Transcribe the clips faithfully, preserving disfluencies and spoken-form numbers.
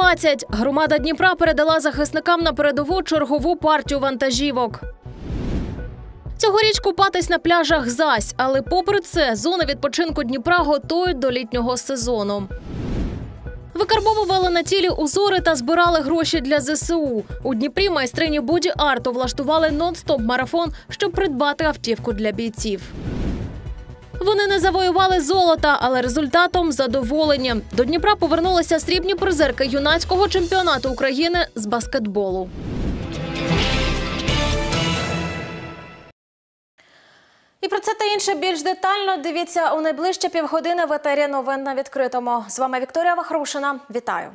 двадцять. Громада Дніпра передала захисникам на передову чергову партію вантажівок. Цьогоріч купатись на пляжах зась, але попри це зони відпочинку Дніпра готують до літнього сезону. Викарбовували на тілі узори та збирали гроші для зе се у. У Дніпрі майстрині боді-арту влаштували нон-стоп-марафон, щоб придбати автівку для бійців. Вони не завоювали золота, але результатом задоволені. До Дніпра повернулися срібні призерки юнацького чемпіонату України з баскетболу. І про це та інше більш детально дивіться у найближчі півгодини в етері новин на відкритому. З вами Вікторія Вахрушина. Вітаю.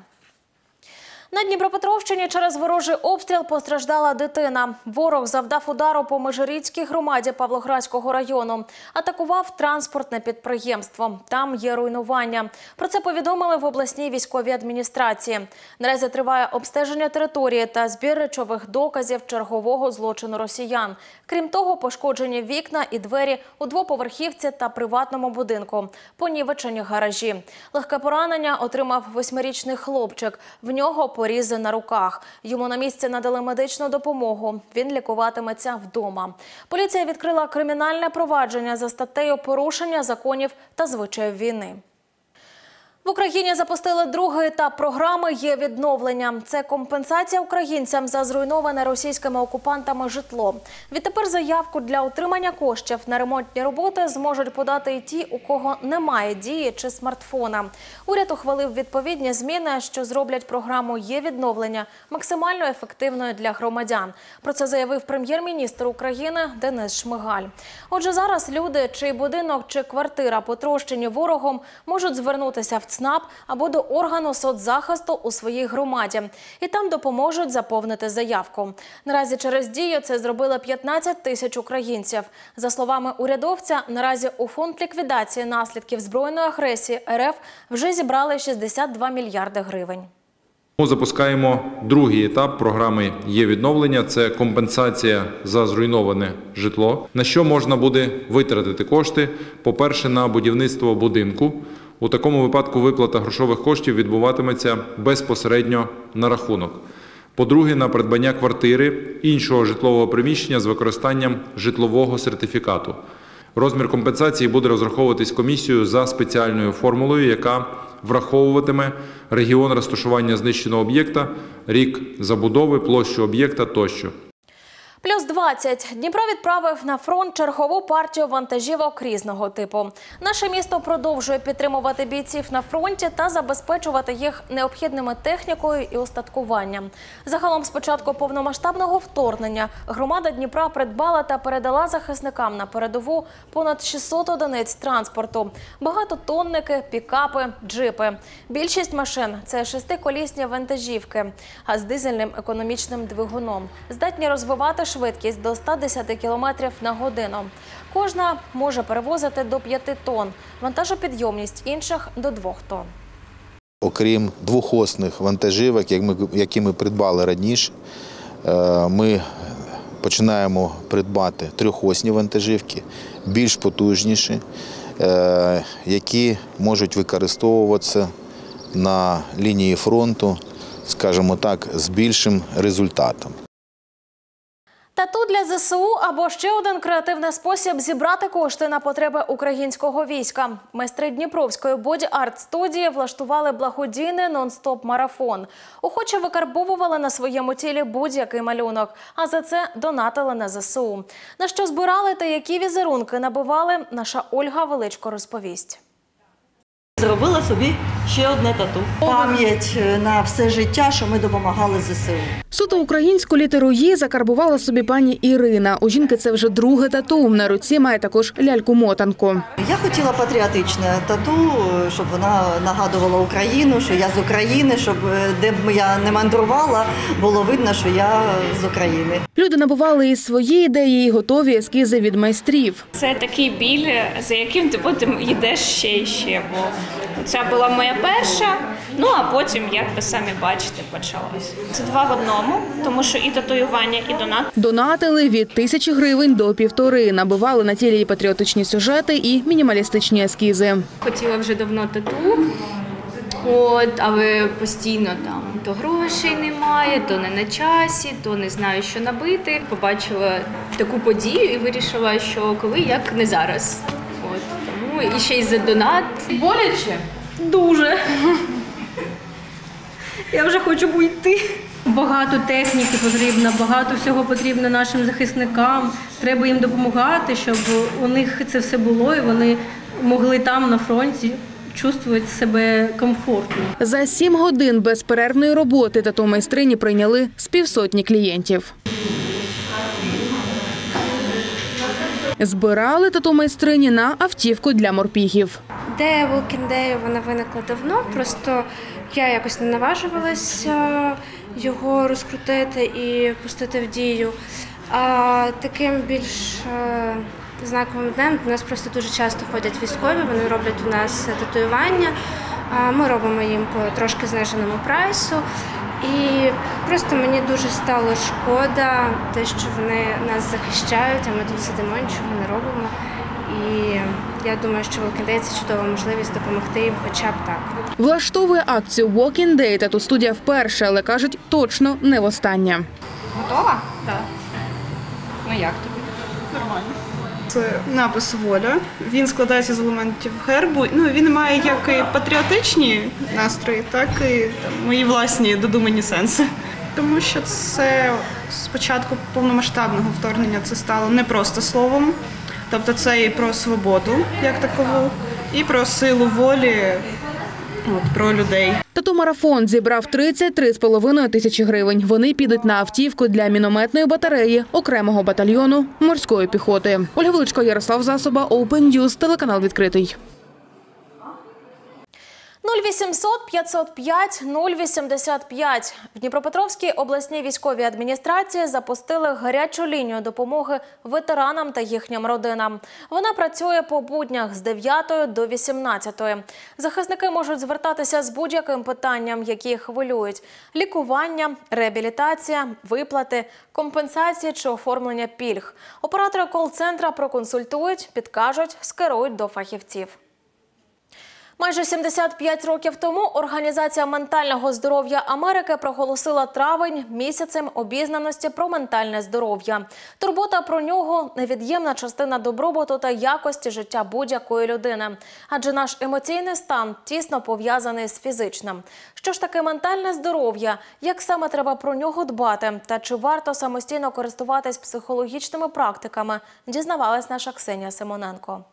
На Дніпропетровщині через ворожий обстріл постраждала дитина. Ворог завдав удару по Межирічській громаді Павлоградського району. Атакував транспортне підприємство. Там є руйнування. Про це повідомили в обласній військовій адміністрації. Наразі триває обстеження території та збір речових доказів чергового злочину росіян. Крім того, пошкоджені вікна і двері у двоповерхівці та приватному будинку. Понівечені гаражі. Легке поранення отримав восьмирічний хлопчик. В нього порізи на руках. Йому на місці надали медичну допомогу. Він лікуватиметься вдома. Поліція відкрила кримінальне провадження за статтею «Порушення законів та звичаїв війни». В Україні запустили другий етап програми «Є відновлення». Це компенсація українцям за зруйноване російськими окупантами житло. Відтепер заявку для отримання коштів на ремонтні роботи зможуть подати і ті, у кого немає дії чи смартфона. Уряд ухвалив відповідні зміни, що зроблять програму «Є відновлення» максимально ефективною для громадян. Про це заявив прем'єр-міністр України Денис Шмигаль. Отже, зараз люди, чий будинок чи квартира потрощені ворогом, можуть звернутися в ЦНАП або до органу соцзахисту у своїй громаді. І там допоможуть заповнити заявку. Наразі через Дію це зробили п'ятнадцять тисяч українців. За словами урядовця, наразі у фонд ліквідації наслідків збройної агресії ер еф вже зібрали шістдесят два мільярди гривень. Ми запускаємо другий етап програми «Є відновлення». Це компенсація за зруйноване житло. На що можна буде витратити кошти? По-перше, на будівництво будинку. У такому випадку виплата грошових коштів відбуватиметься безпосередньо на рахунок. По-друге, на придбання квартири, іншого житлового приміщення з використанням житлового сертифікату. Розмір компенсації буде розраховуватись комісією за спеціальною формулою, яка враховуватиме регіон розташування знищеного об'єкта, рік забудови, площу об'єкта тощо. Плюс двадцять. Дніпро відправив на фронт чергову партію вантажівок різного типу. Наше місто продовжує підтримувати бійців на фронті та забезпечувати їх необхідними технікою і устаткуванням. Загалом з початку повномасштабного вторгнення громада Дніпра придбала та передала захисникам на передову понад шістсот одиниць транспорту. Багатотонники, пікапи, джипи. Більшість машин – це шестиколісні вантажівки, а з дизельним економічним двигуном. Здатні розвивати швидкість до ста десяти кілометрів на годину. Кожна може перевозити до п'яти тонн, вантажопідйомність інших – до двох тонн. Окрім двохосних вантажівок, які ми придбали раніше, ми починаємо придбати трьохосні вантажівки, більш потужніші, які можуть використовуватися на лінії фронту, скажімо так, з більшим результатом. Тату для зе се у або ще один креативний спосіб зібрати кошти на потреби українського війська. Майстри Дніпровської боді-арт-студії влаштували благодійний нон-стоп-марафон. Охочі викарбовували на своєму тілі будь-який малюнок, а за це донатили на зе се у. На що збирали та які візерунки набивали, наша Ольга Величко розповість. Зробила собі ще одне тату. Пам'ять на все життя, що ми допомагали зе се у. Суто українську літеру «Є» закарбувала собі пані Ірина. У жінки це вже друге тату. На руці має також ляльку-мотанку. Я хотіла патріотичне тату, щоб вона нагадувала Україну, що я з України, щоб де б я не мандрувала, було видно, що я з України. Люди набували і свої ідеї, і готові ескізи від майстрів. Це такий біль, за яким ти потім йдеш ще і ще, бо це була моя перша, ну а потім, як ви самі бачите, почалось. Це два в одному, тому що і татуювання, і донат. Донатили від тисячі гривень до півтори. Набивали на тілі і патріотичні сюжети, і мінімалістичні ескізи. Хотіла вже давно тату, от, але постійно там то грошей немає, то не на часі, то не знаю, що набити. Побачила таку подію і вирішила, що коли, як не зараз. От, тому і ще й за донат. Боляче? Дуже. Я вже хочу уйти. Багато техніки потрібно, багато всього потрібно нашим захисникам. Треба їм допомагати, щоб у них це все було і вони могли там на фронті чувствувати себе комфортно. За сім годин безперервної роботи тату-майстрині прийняли з півсотні клієнтів. Збирали тату-майстрині на автівку для морпіхів. Ідея Walking Day, вона виникла давно, просто я якось не наважувалася його розкрутити і пустити в дію. А таким більш знаковим днем у нас просто дуже часто ходять військові, вони роблять у нас татуювання, ми робимо їм по трошки зниженому прайсу. І просто мені дуже стало шкода те, що вони нас захищають, а ми тут сидимо, нічого не робимо. І я думаю, що Walking Day – це чудова можливість допомогти їм хоча б так. Влаштовує акцію Walking Day тату-студія вперше, але, кажуть, точно не востаннє. Готова? Так. Ну як тобі? Нормально. Це напис «Воля». Він складається з елементів гербу. Ну, він має як і патріотичні настрої, так і там, мої власні додумані сенси. Тому що це спочатку повномасштабного вторгнення це стало не просто словом. Тобто це і про свободу, як такову, і про силу волі, от, про людей. Тату-марафон зібрав тридцять три з половиною тисячі гривень. Вони підуть на автівку для мінометної батареї окремого батальйону морської піхоти. Ольга Величко, Ярослав Засоба, Open News, телеканал «Відкритий». нуль вісімсот п'ятсот п'ять нуль вісімдесят п'ять. В Дніпропетровській обласній військовій адміністрації запустили гарячу лінію допомоги ветеранам та їхнім родинам. Вона працює по буднях з дев'ятої до вісімнадцятої. Захисники можуть звертатися з будь-яким питанням, які їх хвилюють – лікування, реабілітація, виплати, компенсації чи оформлення пільг. Оператори кол-центра проконсультують, підкажуть, скерують до фахівців. Майже сімдесят п'ять років тому Організація ментального здоров'я Америки проголосила травень місяцем обізнаності про ментальне здоров'я. Турбота про нього – невід'ємна частина добробуту та якості життя будь-якої людини. Адже наш емоційний стан тісно пов'язаний з фізичним. Що ж таке ментальне здоров'я? Як саме треба про нього дбати? Та чи варто самостійно користуватись психологічними практиками? Дізнавалась наша Ксенія Симоненко.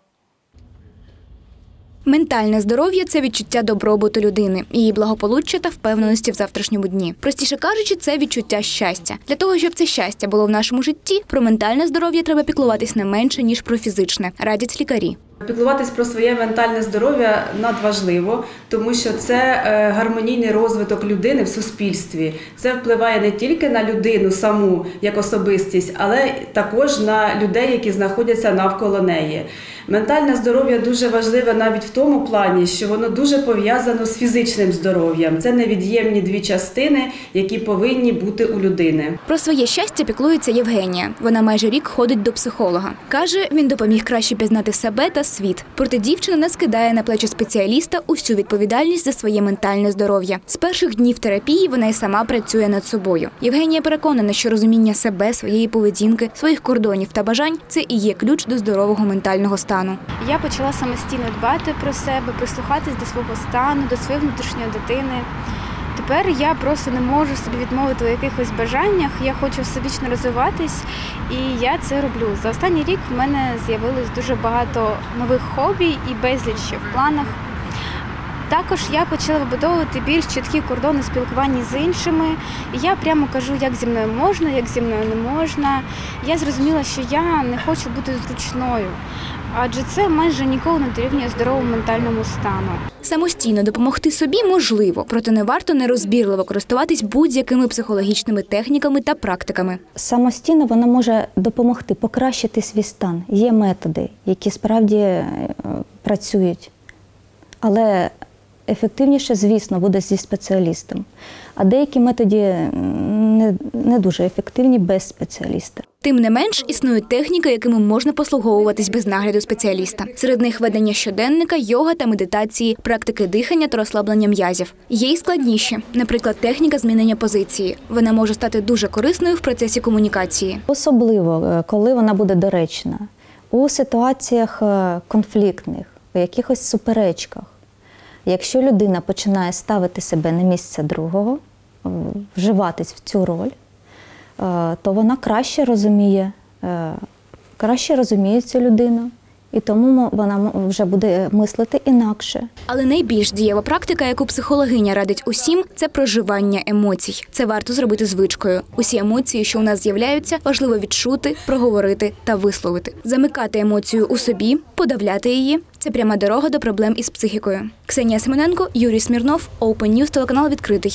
Ментальне здоров'я – це відчуття добробуту людини, її благополуччя та впевненості в завтрашньому дні. Простіше кажучи, це відчуття щастя. Для того, щоб це щастя було в нашому житті, про ментальне здоров'я треба піклуватись не менше, ніж про фізичне, радять лікарі. Піклуватись про своє ментальне здоров'я надважливо, тому що це гармонійний розвиток людини в суспільстві. Це впливає не тільки на людину саму як особистість, але також на людей, які знаходяться навколо неї. Ментальне здоров'я дуже важливе навіть в тому плані, що воно дуже пов'язано з фізичним здоров'ям. Це невід'ємні дві частини, які повинні бути у людини. Про своє щастя піклується Євгенія. Вона майже рік ходить до психолога. Каже, він допоміг краще пізнати себе та світ. Проте дівчина не скидає на плечі спеціаліста усю відповідальність за своє ментальне здоров'я. З перших днів терапії вона й сама працює над собою. Євгенія переконана, що розуміння себе, своєї поведінки, своїх кордонів та бажань – це і є ключ до здорового ментального стану. Я почала самостійно дбати про себе, прислухатись до свого стану, до своєї внутрішньої дитини. Тепер я просто не можу собі відмовити у якихось бажаннях, я хочу всебічно розвиватись, і я це роблю. За останній рік в мене з'явилось дуже багато нових хобі і безліч в планах. Також я почала вибудовувати більш чіткі кордони спілкування з іншими. І я прямо кажу, як зі мною можна, як зі мною не можна. Я зрозуміла, що я не хочу бути зручною, адже це майже ніколи не дорівнює здоровому ментальному стану. Самостійно допомогти собі можливо, проте не варто нерозбірливо користуватись будь-якими психологічними техніками та практиками. Самостійно вона може допомогти покращити свій стан. Є методи, які справді працюють, але ефективніше, звісно, буде зі спеціалістом. А деякі методи не, не дуже ефективні без спеціаліста. Тим не менш, існують техніки, якими можна послуговуватись без нагляду спеціаліста. Серед них ведення щоденника, йога та медитації, практики дихання та розслаблення м'язів. Є й складніші, наприклад, техніка змінення позиції. Вона може стати дуже корисною в процесі комунікації. Особливо, коли вона буде доречна. У ситуаціях конфліктних, у якихось суперечках. Якщо людина починає ставити себе на місце другого, вживатись в цю роль, то вона краще розуміє, краще розуміє цю людину. І тому вона вже буде мислити інакше. Але найбільш дієва практика, яку психологиня радить усім, це проживання емоцій. Це варто зробити звичкою. Усі емоції, що у нас з'являються, важливо відчути, проговорити та висловити. Замикати емоцію у собі, подавляти її – це пряма дорога до проблем із психікою. Ксенія Семененко, Юрій Смірнов, Open News, телеканал «Відкритий».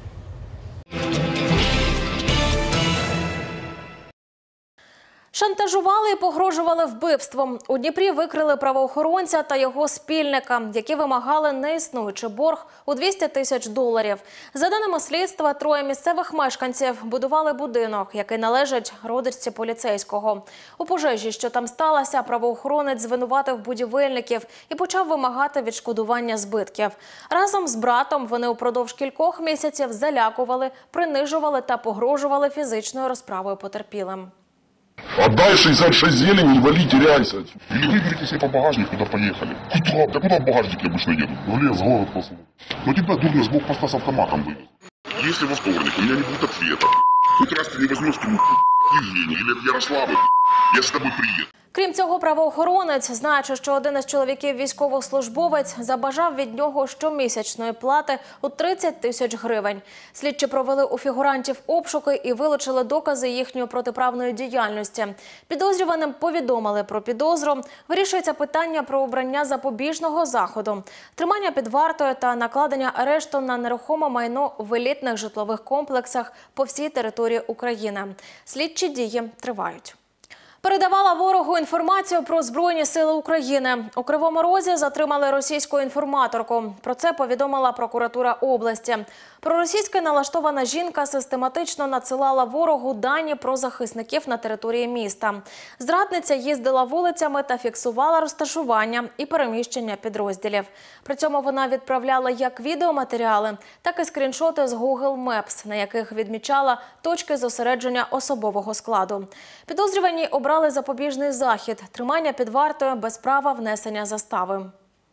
Шантажували і погрожували вбивством. У Дніпрі викрили правоохоронця та його спільника, які вимагали неіснуючий борг у двісті тисяч доларів. За даними слідства, троє місцевих мешканців будували будинок, який належить родичці поліцейського. У пожежі, що там сталося, правоохоронець звинуватив будівельників і почав вимагати відшкодування збитків. Разом з братом вони упродовж кількох місяців залякували, принижували та погрожували фізичною розправою потерпілим. Отдай шестьдесят шесть зелени и вали, теряйся. Или выберите себе по багажнику, куда поехали. Куда? Да куда в багажнике обычно едут? В лес, в город просто. Но тебя, дурня, с блокпоста с автоматом вывез. Если во вторник у меня не будет ответа, хоть раз ты не возьмешь трубку, Евгений, или от Ярославы, я с тобой приеду. Крім цього, правоохоронець, знаючи, що один із чоловіків військовослужбовець, забажав від нього щомісячної плати у тридцять тисяч гривень. Слідчі провели у фігурантів обшуки і вилучили докази їхньої протиправної діяльності. Підозрюваним повідомили про підозру. Вирішується питання про обрання запобіжного заходу, тримання під вартою та накладення арешту на нерухоме майно в елітних житлових комплексах по всій території України. Слідчі дії тривають. Передавала ворогу інформацію про Збройні сили України. У Кривому Розі затримали російську інформаторку. Про це повідомила прокуратура області. Проросійськи налаштована жінка систематично надсилала ворогу дані про захисників на території міста. Зрадниця їздила вулицями та фіксувала розташування і переміщення підрозділів. При цьому вона відправляла як відеоматеріали, так і скріншоти з Google Maps, на яких відмічала точки зосередження особового складу. Підозрювані обрали запобіжний захід – тримання під вартою без права внесення застави.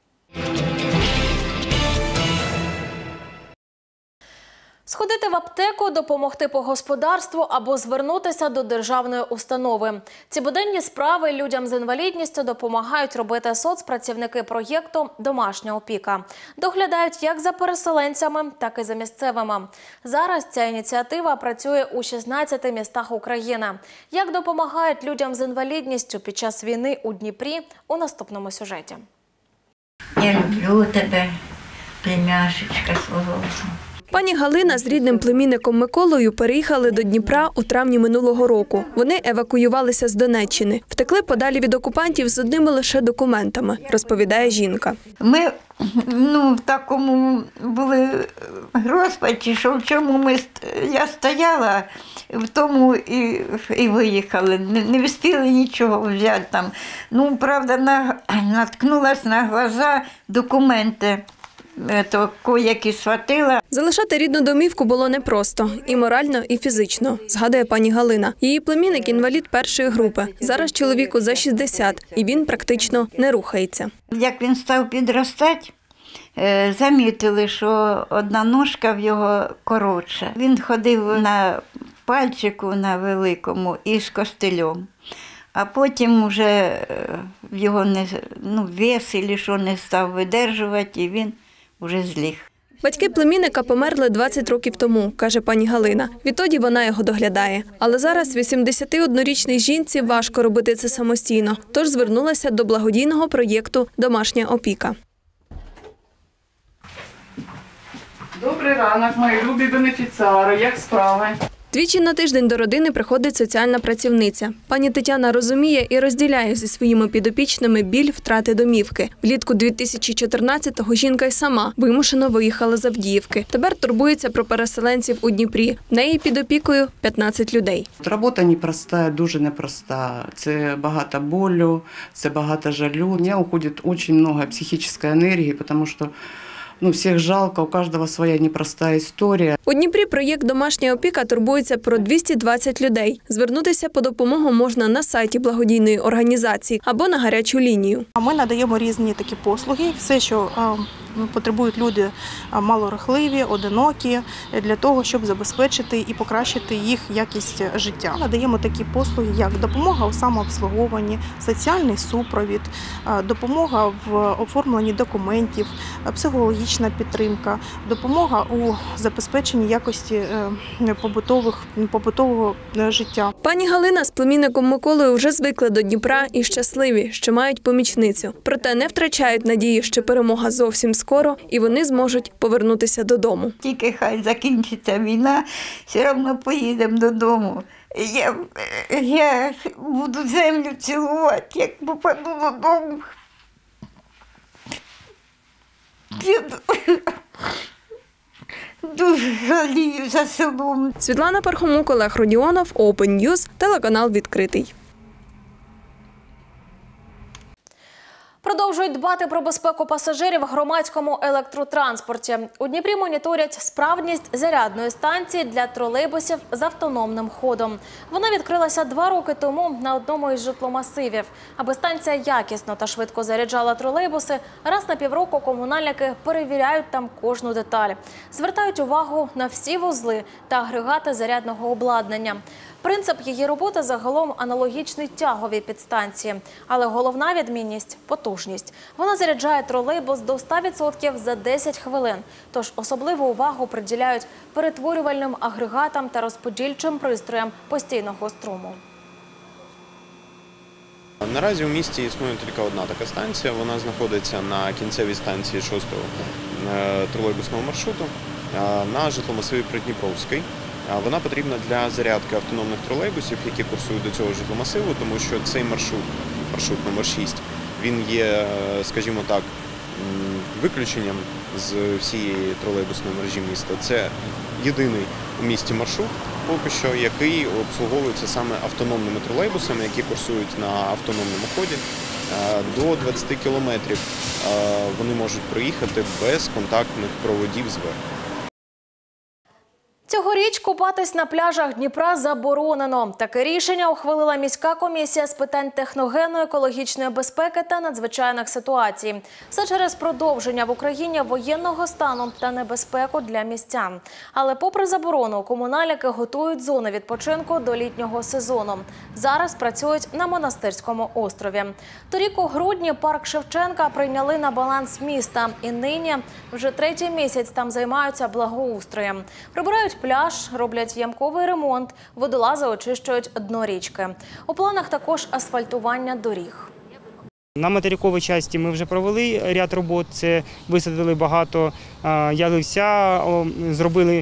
Сходити в аптеку, допомогти по господарству або звернутися до державної установи. Ці буденні справи людям з інвалідністю допомагають робити соцпрацівники проєкту «Домашня опіка». Доглядають як за переселенцями, так і за місцевими. Зараз ця ініціатива працює у шістнадцяти містах України. Як допомагають людям з інвалідністю під час війни у Дніпрі – у наступному сюжеті. Я люблю тебе, племяшечка свого. Пані Галина з рідним племінником Миколою переїхали до Дніпра у травні минулого року. Вони евакуювалися з Донеччини. Втекли подалі від окупантів з одними лише документами, розповідає жінка. Ми ну, в такому були розпачі, що в чому ми, я стояла, в тому і, і виїхали. Не, не встигли нічого взяти там. Ну, правда, на, наткнулась на глаза документи. То кое-які схватила. Залишати рідну домівку було непросто – і морально, і фізично, згадує пані Галина. Її племінник – інвалід першої групи. Зараз чоловіку за шістдесят, і він практично не рухається. Як він став підростати, замітили, що одна ножка в його коротша. Він ходив на пальчику на великому і з костилем. А потім вже його не, ну, вес і що не став видержувати, і він уже зліг. Батьки племінника померли двадцять років тому, каже пані Галина. Відтоді вона його доглядає. Але зараз вісімдесятиоднорічній жінці важко робити це самостійно, тож звернулася до благодійного проєкту «Домашня опіка». Добрий ранок, мої любі бенефіціари. Як справи? Двічі на тиждень до родини приходить соціальна працівниця. Пані Тетяна розуміє і розділяє зі своїми підопічними біль втрати домівки. Влітку дві тисячі чотирнадцятого жінка й сама вимушено виїхала з Авдіївки. Тепер турбується про переселенців у Дніпрі. В неї під опікою п'ятнадцять людей. Робота непроста, дуже непроста. Це багато болю, це багато жалю. У мене уходить дуже багато психічної енергії, тому що Ну, всіх жалко, у кожного своя непроста історія. У Дніпрі проєкт «Домашня опіка» турбується про двісті двадцять людей. Звернутися по допомогу можна на сайті благодійної організації або на гарячу лінію. Ми надаємо різні такі послуги, все, що потребують люди малорухливі, одинокі, для того, щоб забезпечити і покращити їх якість життя. Надаємо такі послуги, як допомога у самообслуговуванні, соціальний супровід, допомога в оформленні документів, психологічна підтримка, допомога у забезпеченні якості побутових, побутового життя. Пані Галина з племінником Миколою вже звикли до Дніпра і щасливі, що мають помічницю. Проте не втрачають надії, що перемога зовсім скоро і вони зможуть повернутися додому. Тільки хай закінчиться війна, все одно поїдемо додому. Я, я буду землю цілувати, як попаду додому. Я дуже жалію за селом. Світлана Пархомук, Олег Родіонов, Open News, телеканал «Відкритий». Продовжують дбати про безпеку пасажирів в громадському електротранспорті. У Дніпрі моніторять справність зарядної станції для тролейбусів з автономним ходом. Вона відкрилася два роки тому на одному із житломасивів. Аби станція якісно та швидко заряджала тролейбуси, раз на півроку комунальники перевіряють там кожну деталь. Звертають увагу на всі вузли та агрегати зарядного обладнання. Принцип її роботи загалом аналогічний тяговій підстанції. Але головна відмінність – потужність. Вона заряджає тролейбус до ста відсотків за десять хвилин. Тож особливу увагу приділяють перетворювальним агрегатам та розподільчим пристроям постійного струму. Наразі у місті існує тільки одна така станція. Вона знаходиться на кінцевій станції шостого тролейбусного маршруту на житломасиві Придніпровський. Вона потрібна для зарядки автономних тролейбусів, які курсують до цього житломасиву, тому що цей маршрут, маршрут номер шість, він є, скажімо так, виключенням з всієї тролейбусної мережі міста. Це єдиний у місті маршрут, поки що, який обслуговується саме автономними тролейбусами, які курсують на автономному ході. До двадцяти кілометрів вони можуть проїхати без контактних проводів зверху. Цьогоріч купатись на пляжах Дніпра заборонено. Таке рішення ухвалила міська комісія з питань техногенної, екологічної безпеки та надзвичайних ситуацій. Все через продовження в Україні воєнного стану та небезпеку для містян. Але попри заборону, комунальники готують зони відпочинку до літнього сезону. Зараз працюють на Монастирському острові. Торік у грудні парк Шевченка прийняли на баланс міста. І нині вже третій місяць там займаються благоустроєм. Прибирають пляж, роблять ямковий ремонт, водолази очищують дно річки. У планах також асфальтування доріг. На материковій частині ми вже провели ряд робот. Це висадили багато ялівця, зробили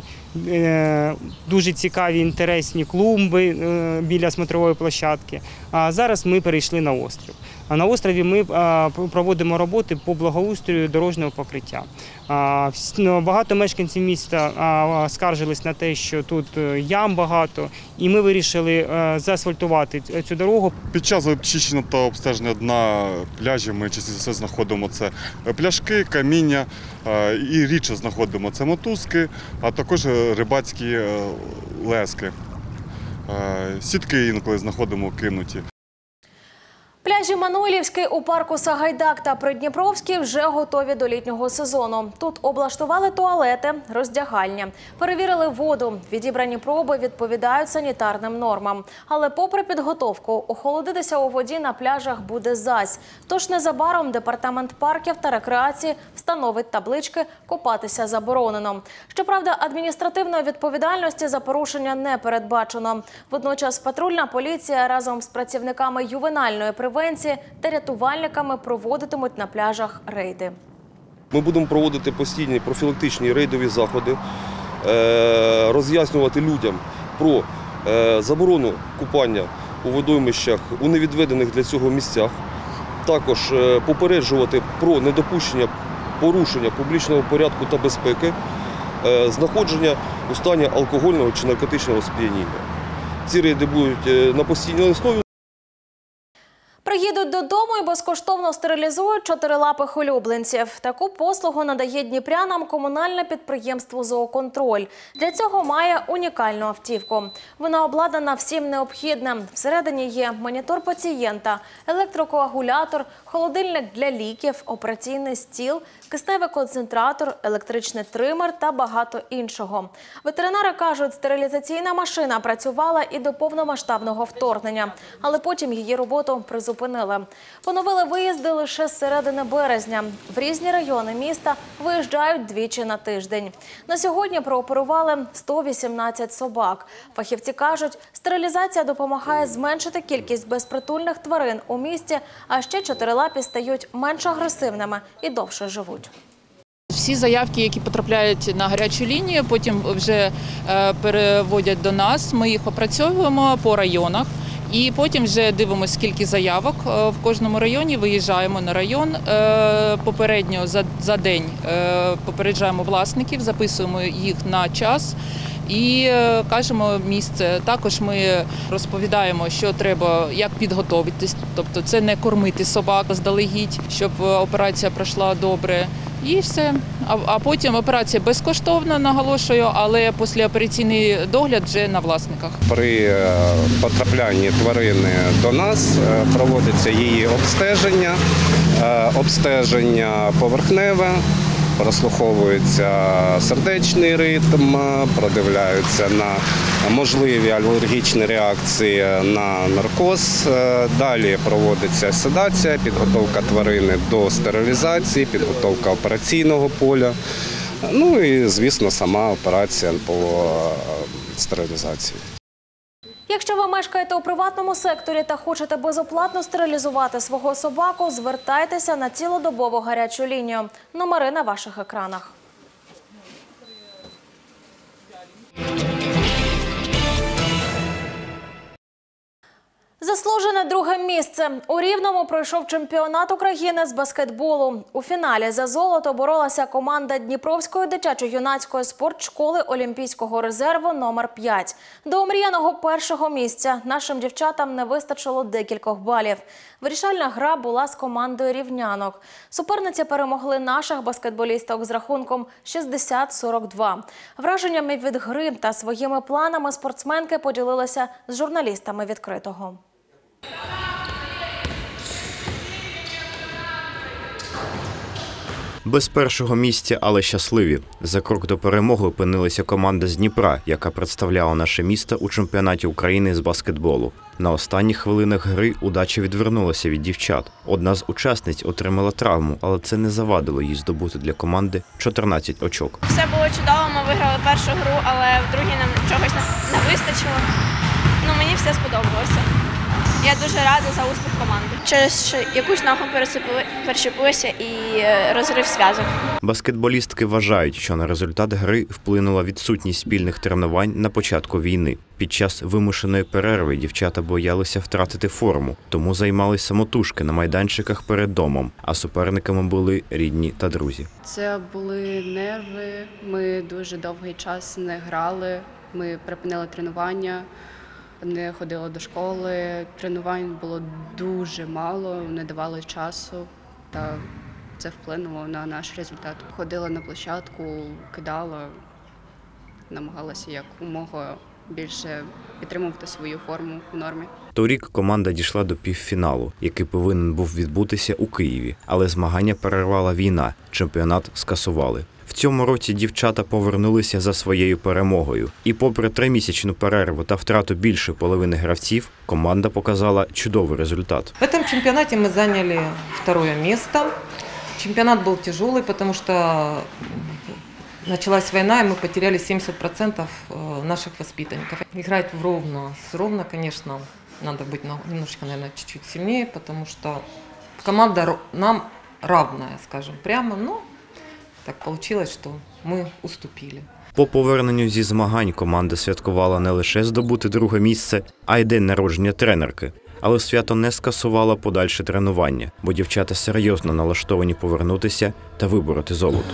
дуже цікаві, інтересні клумби біля смотрової площадки. А зараз ми перейшли на острів. А на острові ми проводимо роботи по благоустрою дорожнього покриття. Багато мешканців міста скаржились на те, що тут ям багато, і ми вирішили заасфальтувати цю дорогу. Під час очищення та обстеження дна пляжів ми частіше за все знаходимо це пляшки, каміння і рідше знаходимо це мотузки, а також рибацькі лески. Сітки інколи знаходимо кинуті. Пляжі Мануйлівський у парку Сагайдак та Придніпровський вже готові до літнього сезону. Тут облаштували туалети, роздягальні, перевірили воду, відібрані проби відповідають санітарним нормам. Але попри підготовку, охолодитися у воді на пляжах буде зась. Тож незабаром департамент парків та рекреації встановить таблички «Купатися заборонено». Щоправда, адміністративної відповідальності за порушення не передбачено. Водночас патрульна поліція разом з працівниками ювенальної превенції та рятувальниками проводитимуть на пляжах рейди. Ми будемо проводити постійні профілактичні рейдові заходи, роз'яснювати людям, про е, заборону купання у водоймищах у невідведених для цього місцях. Також е, попереджувати про недопущення порушення публічного порядку та безпеки, е, знаходження у стані алкогольного чи наркотичного сп'яніння. Ці рейди будуть е, на постійній основі. Приїдуть додому і безкоштовно стерилізують чотирилапих улюбленців. Таку послугу надає дніпрянам комунальне підприємство «Зооконтроль». Для цього має унікальну автівку. Вона обладнана всім необхідним. Всередині є монітор пацієнта, електрокоагулятор, холодильник для ліків, операційний стіл, кисневий концентратор, електричний тример та багато іншого. Ветеринари кажуть, стерилізаційна машина працювала і до повномасштабного вторгнення, але потім її роботу призупинили. Поновили виїзди лише з середини березня. В різні райони міста виїжджають двічі на тиждень. На сьогодні прооперували сто вісімнадцять собак. Фахівці кажуть, стерилізація допомагає зменшити кількість безпритульних тварин у місті, а ще чотирилапі стають менш агресивними і довше живуть. Всі заявки, які потрапляють на гарячу лінію, потім вже переводять до нас, ми їх опрацьовуємо по районах. І потім вже дивимося, скільки заявок в кожному районі, виїжджаємо на район, попередньо за, за день попереджаємо власників, записуємо їх на час і кажемо місце. Також ми розповідаємо, що треба, як підготуватись, тобто це не кормити собак заздалегідь, щоб операція пройшла добре. І все. А потім операція безкоштовна, наголошую, але післяопераційний догляд вже на власниках. При потраплянні тварини до нас проводиться її обстеження, обстеження поверхневе, прослуховується сердечний ритм, продивляються на можливі алергічні реакції на наркоз. Далі проводиться седація, підготовка тварини до стерилізації, підготовка операційного поля. Ну і, звісно, сама операція по стерилізації. Якщо ви мешкаєте у приватному секторі та хочете безоплатно стерилізувати свого собаку, звертайтеся на цілодобову гарячу лінію. Номери на ваших екранах. Заслужене друге місце. У Рівному пройшов чемпіонат України з баскетболу. У фіналі за золото боролася команда Дніпровської дитячо-юнацької спортшколи Олімпійського резерву номер п'ять. До омріяного першого місця нашим дівчатам не вистачило декількох балів. Вирішальна гра була з командою рівнянок. Суперниці перемогли наших баскетболісток з рахунком шістдесят сорок два. Враженнями від гри та своїми планами спортсменки поділилися з журналістами «Відкритого». Без першого місця, але щасливі. За крок до перемоги опинилася команда з Дніпра, яка представляла наше місто у чемпіонаті України з баскетболу. На останніх хвилинах гри удача відвернулася від дівчат. Одна з учасниць отримала травму, але це не завадило їй здобути для команди чотирнадцять очок. Все було чудово, ми виграли першу гру, але в другій нам чогось не вистачило. Ну, мені все сподобалося. Я дуже рада за успіх команди. Через якусь ногу перечепилася і розрив зв'язок. Баскетболістки вважають, що на результат гри вплинула відсутність спільних тренувань на початку війни. Під час вимушеної перерви дівчата боялися втратити форму, тому займалися самотужки на майданчиках перед домом, а суперниками були рідні та друзі. Це були нерви, ми дуже довгий час не грали, ми припинили тренування. Не ходила до школи, тренувань було дуже мало, не давали часу, та це вплинуло на наш результат. Ходила на площадку, кидала, намагалася якомога більше підтримувати свою форму в нормі. Торік команда дійшла до півфіналу, який повинен був відбутися у Києві, але змагання перервала війна, чемпіонат скасували. В цьому році дівчата повернулися за своєю перемогою. І попри тримісячну перерву та втрату більшої половини гравців, команда показала чудовий результат. В этом чемпионате мы заняли второе место. Чемпионат был тяжелый, потому что началась война, и мы потеряли семьдесят процентов наших воспитанников. Играть в ровно, с ровно, конечно, надо быть немножечко, наверное, чуть-чуть сильнее, потому что команда нам равная, скажем прямо, но так получилось, что мы уступили. По поверненню зі змагань команда святкувала не лише здобути друге місце, а й день народження тренерки. Але свято не скасувало подальше тренування, бо дівчата серйозно налаштовані повернутися та вибороти золото.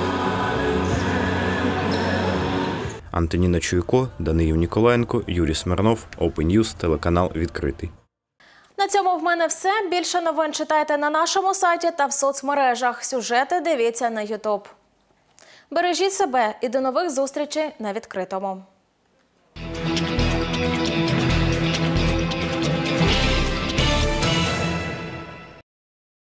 Антоніна Чуйко, Даниїв Ніколаєнко, Юрій Смирнов, Open News, телеканал «Відкритий». На цьому в мене все. Більше новин читайте на нашому сайті та в соцмережах. Сюжети дивіться на ютуб. Бережіть себе і до нових зустрічей на відкритому.